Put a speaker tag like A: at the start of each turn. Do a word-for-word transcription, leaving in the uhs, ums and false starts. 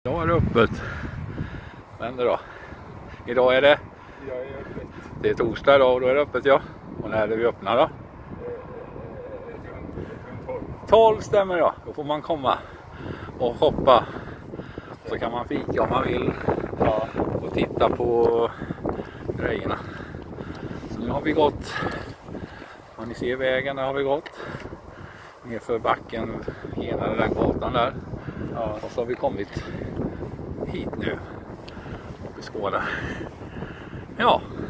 A: Idag är det öppet. Men då? Idag är det?
B: Jag är öppet.
A: Det är torsdag idag och då är det öppet, ja. Och när är det vi öppnar då? tolv stämmer, ja. Då får man komma och shoppa. Så kan man fika om man vill.
B: Ja.
A: Och titta på grejerna. Så nu har vi gått. Om ni ser vägen, där har vi gått. Nerför backen, genom den gatan där. Ja. Och så har vi kommit hit nu. Och beskåda. Ja.